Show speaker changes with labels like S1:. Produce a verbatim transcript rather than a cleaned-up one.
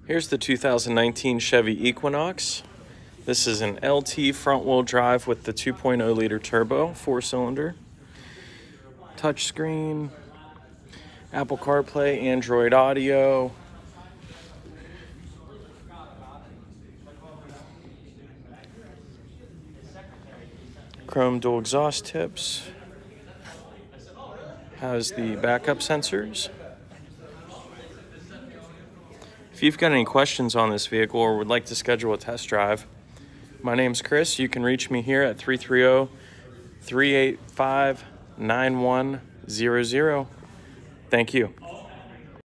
S1: Here's the two thousand nineteen Chevy Equinox. This is an L T front-wheel drive with the two point oh liter turbo, four-cylinder. Touchscreen, Apple CarPlay, Android Audio. Chrome dual exhaust tips. Has the backup sensors. If you've got any questions on this vehicle or would like to schedule a test drive, my name's Chris. You can reach me here at three three zero, three eight five, nine one zero zero. Thank you.